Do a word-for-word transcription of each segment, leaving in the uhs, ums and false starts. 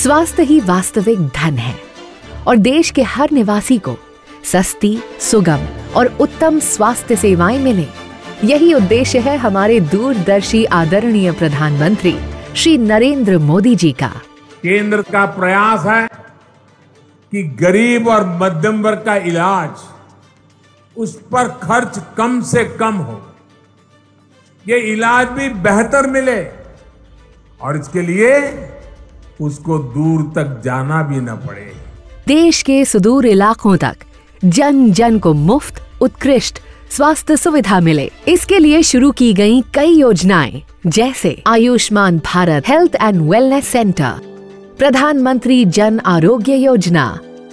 स्वास्थ्य ही वास्तविक धन है और देश के हर निवासी को सस्ती, सुगम और उत्तम स्वास्थ्य सेवाएं मिले, यही उद्देश्य है हमारे दूरदर्शी आदरणीय प्रधानमंत्री श्री नरेंद्र मोदी जी का। केंद्र का प्रयास है कि गरीब और मध्यम वर्ग का इलाज, उस पर खर्च कम से कम हो, ये इलाज भी बेहतर मिले और इसके लिए उसको दूर तक जाना भी न पड़े। देश के सुदूर इलाकों तक जन जन को मुफ्त उत्कृष्ट स्वास्थ्य सुविधा मिले, इसके लिए शुरू की गई कई योजनाएं, जैसे Ayushman Bharat health and wellness centre, Pradhan Mantri Jan Arogya Yojana,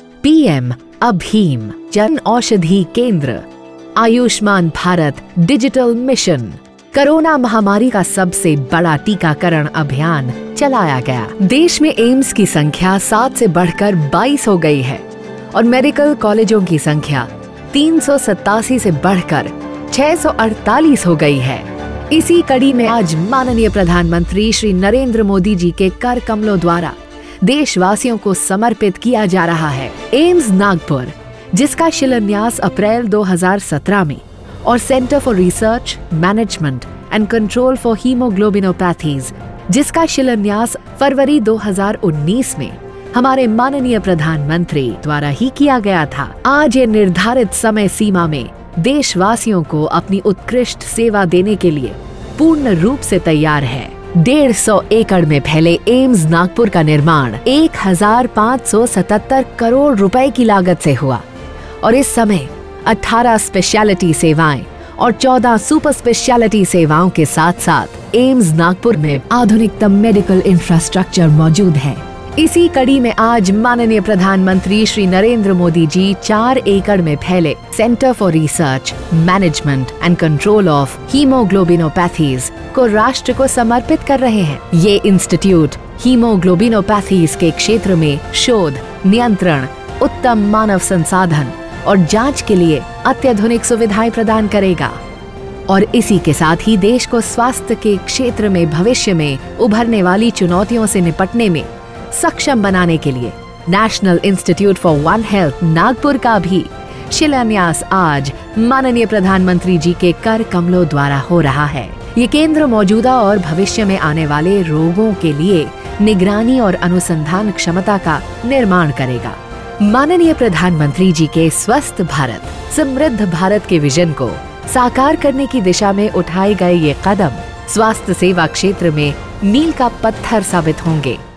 PM अभीम Jan Aushadhi Kendra, Ayushman Bharat digital mission. Corona महामारी का सबसे बड़ा टीकाकरण अभियान चलाया गया। देश में एम्स की संख्या सात से बढ़कर बाईस हो गई है और मेडिकल कॉलेजों की संख्या तीन सौ सत्तासी से बढ़कर छह सौ अड़तालीस हो गई है। इसी कड़ी में आज माननीय प्रधानमंत्री श्री नरेंद्र मोदी जी के कर कमलों द्वारा देशवासियों को समर्पित किया जा रहा है एम्स नागपुर, जिसका शिलान्यास अप्रैल दो हज़ार सत्रह में, और centre for research management and control for haemoglobinopathies, जिसका शिलान्यास फरवरी दो हज़ार उन्नीस में हमारे माननीय प्रधानमंत्री द्वारा ही किया गया था। आज ये निर्धारित समय सीमा में देशवासियों को अपनी उत्कृष्ट सेवा देने के लिए पूर्ण रूप से तैयार है। डेढ़ सौ एकड़ में फैले एम्स नागपुर का निर्माण एक हजार पाँच सौ सतहत्तर करोड़ रुपए की लागत से हुआ और इस समय अठारह स्पेशलिटी सेवाएं और चौदह सुपर स्पेशलिटी सेवाओं के साथ साथ एम्स नागपुर में आधुनिकतम मेडिकल इंफ्रास्ट्रक्चर मौजूद है। इसी कड़ी में आज माननीय प्रधानमंत्री श्री नरेंद्र मोदी जी चार एकड़ में फैले centre for research management and control of haemoglobinopathies को राष्ट्र को समर्पित कर रहे हैं। ये इंस्टीट्यूट हीमोग्लोबिनोपैथीज के क्षेत्र में शोध, नियंत्रण, उत्तम मानव संसाधन और जांच के लिए अत्याधुनिक सुविधाएं प्रदान करेगा और इसी के साथ ही देश को स्वास्थ्य के क्षेत्र में भविष्य में उभरने वाली चुनौतियों से निपटने में सक्षम बनाने के लिए national institute for one health Nagpur का भी शिलान्यास आज माननीय प्रधानमंत्री जी के कर कमलों द्वारा हो रहा है। ये केंद्र मौजूदा और भविष्य में आने वाले रोगों के लिए निगरानी और अनुसंधान क्षमता का निर्माण करेगा। माननीय प्रधानमंत्री जी के स्वस्थ भारत समृद्ध भारत के विजन को साकार करने की दिशा में उठाए गए ये कदम स्वास्थ्य सेवा क्षेत्र में मील का पत्थर साबित होंगे।